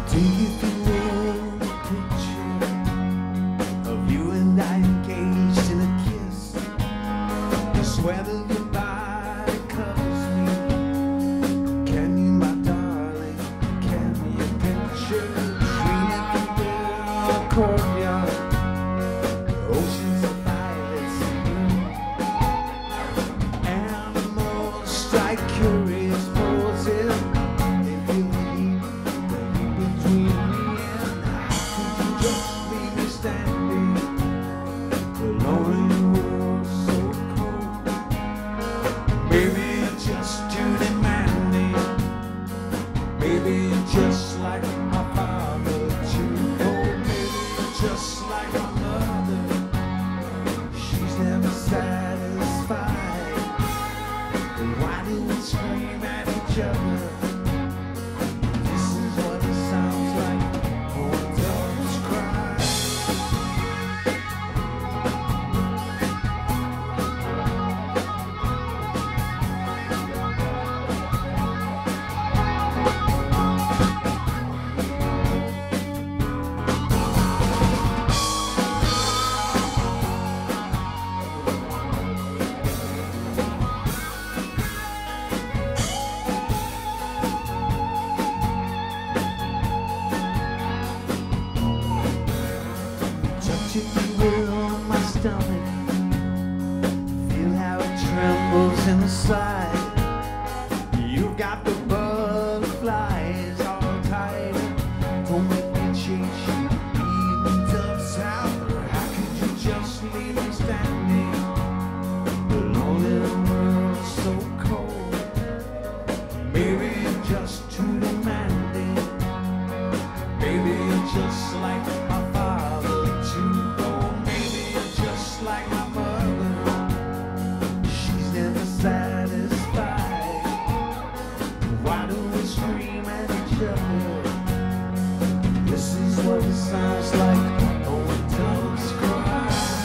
Do you feel the picture of you and I engaged in a kiss? The sweat of your body covers me. Can you, my darling, can you picture dreaming through the courtyard, oceans of violets and blue, animals strike curious poses. Maybe you're just too demanding. Maybe you're just like my father too. Oh, maybe you're just like my mother. She's never satisfied. Why do we scream at each other? This is what it sounds like when doves cry. If you will, on my stomach, feel how it trembles inside. You've got the butterflies all tight. Don't make me chase you, even doves out. How could you just leave me standing alone in a world so cold? Maybe you're just too demanding. Maybe you're just like my father. Like my mother, she's never satisfied. Why do we scream at each other? This is what it sounds like when doves cry.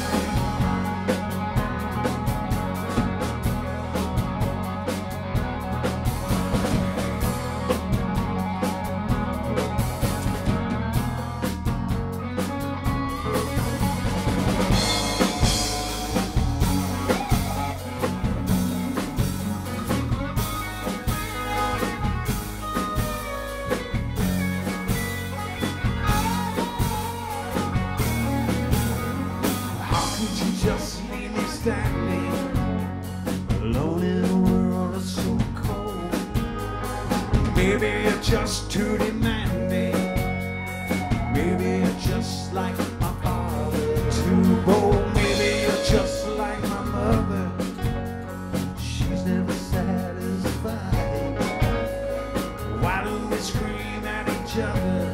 Just leave me standing alone in a world that's so cold. Maybe you're just too demanding. Maybe you're just like my father, too bold. Maybe you're just like my mother. She's never satisfied. Why do we scream at each other?